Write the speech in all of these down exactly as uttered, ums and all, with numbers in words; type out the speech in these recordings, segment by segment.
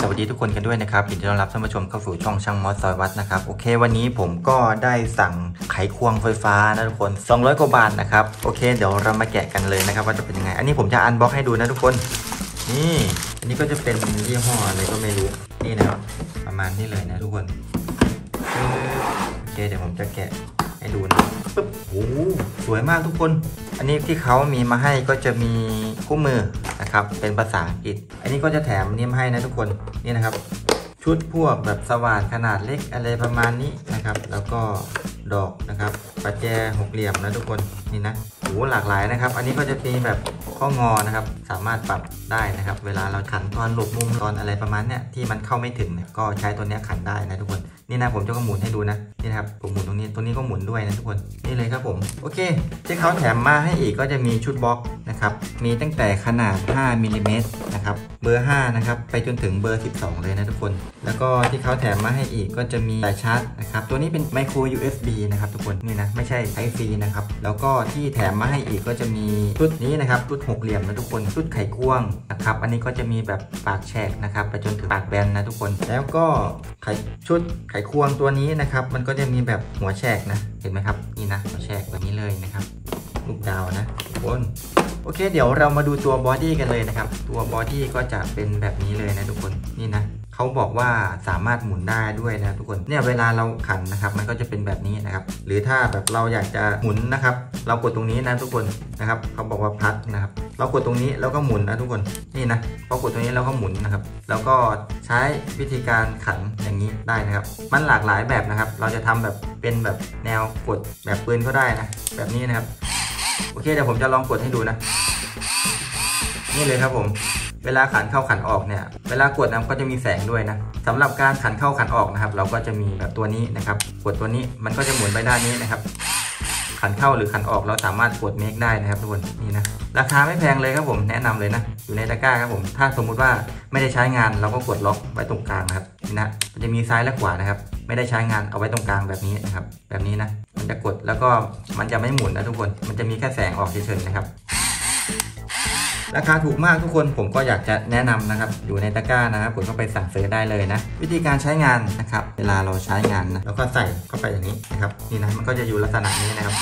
สวัสดีทุกคนกันด้วยนะครับยินดีต้อนรับท่านผู้ชมเข้าสู่ช่องช่างมอสซอยวัดนะครับโอเควันนี้ผมก็ได้สั่งไขควงไฟฟ้านะทุกคนสองร้อยกว่าบาทนะครับโอเคเดี๋ยวเรามาแกะกันเลยนะครับว่าจะเป็นยังไงอันนี้ผมจะอันบ็อกให้ดูนะทุกคนนี่อันนี้ก็จะเป็นยี่ห้ออะไรก็ไม่รู้นี่นะครับประมาณนี้เลยนะทุกคนโอเคเดี๋ยวผมจะแกะให้ดูนะปึ๊บโอ้สวยมากทุกคนอันนี้ที่เขามีมาให้ก็จะมีคู่มือนะครับเป็นภาษาอังกฤษอันนี้ก็จะแถมนี่มาให้นะทุกคนนี่นะครับชุดพวกแบบสว่านขนาดเล็กอะไรประมาณนี้นะครับแล้วก็ดอกนะครับประแจหกเหลี่ยมนะทุกคนนี่นะโอ้หลากหลายนะครับอันนี้ก็จะมีแบบข้องอนะครับสามารถปรับได้นะครับเวลาเราขันตอนหลบมุมตอนอะไรประมาณเนี้ยที่มันเข้าไม่ถึงเนี่ยก็ใช้ตัวนี้ขันได้นะทุกคนนี่นะผมจะก็หมุนให้ดูนะนี่นะครับผมหมุนตรงนี้ตรงนี้ก็หมุนด้วยนะทุกคนนี่เลยครับผมโอเคที่เขาแถมมาให้อีกก็จะมีชุดบล็อกนะครับมีตั้งแต่ขนาดห้ามิลลิเมตรนะครับเบอร์ห้านะครับไปจนถึงเบอร์สิบสองเลยนะทุกคนแล้วก็ที่เขาแถมมาให้อีกก็จะมีสายชาร์จนะครับตัวนี้เป็นไมโคร ยู เอส บี นะครับทุกคนนี่นะไม่ใช่ไทป์ ซี นะครับแล้วก็ที่แถมมาให้อีกก็จะมีชุดนี้นะครับชุดหกเหลี่ยมนะทุกคนชุดไขควงนะครับอันนี้ก็จะมีแบบปากแฉกนะครับไปจนถึงปากแบนนะทุกคนแล้วก็ไขชุดไขควงตัวนี้นะครับมันก็จะมีแบบหัวแฉกนะเห็นไหมครับนี่นะหัวแฉกแบบนี้เลยนะครับลูกดาวนะทุกคนโอเคเดี๋ยวเรามาดูตัวบอดี้กันเลยนะครับตัวบอดี้ก็จะเป็นแบบนี้เลยนะทุกคนนี่นะเขาบอกว่าสามารถหมุนได้ด้วยนะทุกคนเนี่ยเวลาเราขันนะครับมันก็จะเป็นแบบนี้นะครับหรือถ้าแบบเราอยากจะหมุนนะครับเรากดตรงนี้นะทุกคนนะครับเขาบอกว่าพัดนะครับเรากดตรงนี้แล้วก็หมุนนะทุกคนนี่นะพอกดตรงนี้แล้วก็หมุนนะครับแล้วก็ใช้วิธีการขันอย่างนี้ได้นะครับมันหลากหลายแบบนะครับเราจะทำแบบเป็นแบบแนวกดแบบปืนก็ได้นะแบบนี้นะครับโอเคเดี๋ยวผมจะลองกดให้ดูนะนี่เลยครับผมเวลาขันเข้าขันออกเนี่ยเวลากดนะก็จะมีแสงด้วยนะสำหรับการขันเข้าขันออกนะครับเราก็จะมีแบบตัวนี้นะครับกดตัวนี้มันก็จะหมุนไปด้านนี้นะครับขันเข้าหรือขันออกเราสามารถกดเมคได้นะครับทุกคนนี่นะราคาไม่แพงเลยครับผมแนะนำเลยนะอยู่ในตะกร้าครับผมถ้าสมมุติว่าไม่ได้ใช้งานเราก็กดล็อกไว้ตรงกลางนะครับนี่นะมันจะมีซ้ายและขวานะครับไม่ได้ใช้งานเอาไว้ตรงกลางแบบนี้นะครับแบบนี้นะมันจะกดแล้วก็มันจะไม่หมุนนะทุกคนมันจะมีแค่แสงออกเฉยๆนะครับราคาถูกมากทุกคนผมก็อยากจะแนะนำนะครับอยู่ในตะกร้านะครับผมก็ไปสั่งซื้อได้เลยนะวิธีการใช้งานนะครับเวลาเราใช้งานนะแล้วก็ใส่เข้าไปอย่างนี้นะครับนี่นะมันก็จะอยู่ลักษณะนี้นะครับ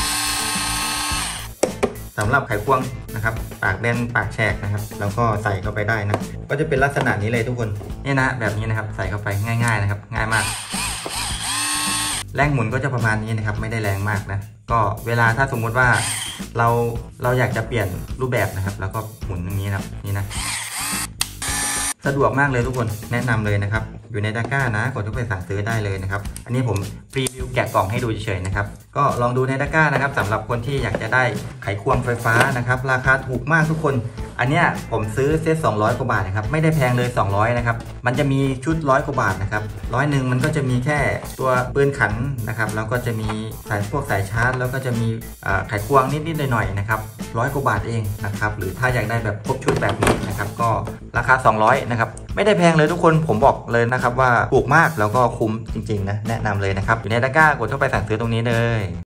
สำหรับไขควงนะครับปากแบนปากแฉกนะครับแล้วก็ใส่เข้าไปได้นะก็จะเป็นลักษณะนี้เลยทุกคนนี่นะแบบนี้นะครับใส่เข้าไปง่ายๆนะครับง่ายมากแรงหมุนก็จะประมาณนี้นะครับไม่ได้แรงมากนะก็เวลาถ้าสมมุติว่าเราเราอยากจะเปลี่ยนรูปแบบนะครับแล้วก็หมุนอย่างนี้นะครับนี่นะสะดวกมากเลยทุกคนแนะนำเลยนะครับอยู่ในตะกร้านะกดเข้าไปสั่งซื้อได้เลยนะครับอันนี้ผมพรีวิวแกะกล่องให้ดูเฉยๆนะครับก็ลองดูในตะกร้านะครับสำหรับคนที่อยากจะได้ไขควงไฟฟ้านะครับราคาถูกมากทุกคนอันเนี้ยผมซื้อเซตสองร้อยกว่าบาทนะครับไม่ได้แพงเลยสองร้อยนะครับมันจะมีชุดร้อยกว่าบาทนะครับร้อยหนึ่งมันก็จะมีแค่ตัวปืนขันนะครับแล้วก็จะมีสายพวกสายชาร์จแล้วก็จะมีไขควงนิดๆหน่อยๆนะครับร้อยกว่าบาทเองนะครับหรือถ้าอยากได้แบบครบชุดแบบนี้นะครับก็ราคาสองร้อยนะครับไม่ได้แพงเลยทุกคนผมบอกเลยนะครับว่าถูกมากแล้วก็คุ้มจริงๆนะแนะนำเลยนะครับอยู่ในตะกร้ากดเข้าไปสั่งซื้อตรงนี้เลย